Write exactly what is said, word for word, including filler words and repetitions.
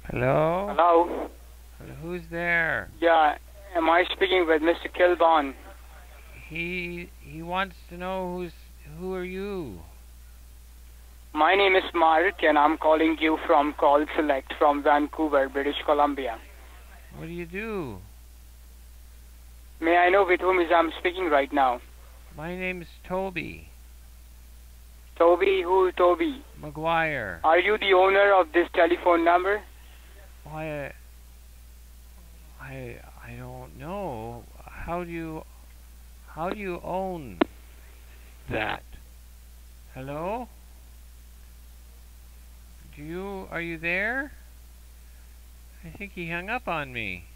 Hello? Hello? Hello, who's there? Yeah, am I speaking with Mister Kilbon? He he wants to know who's who are you? My name is Mark and I'm calling you from Call Select from Vancouver, British Columbia. What do you do? May I know with whom is I'm speaking right now? My name's Toby Toby, who Toby? McGuire. Are you the owner of this telephone number? Why, I I don't know. How do you how do you own that? Hello? Do you are you there? I think he hung up on me.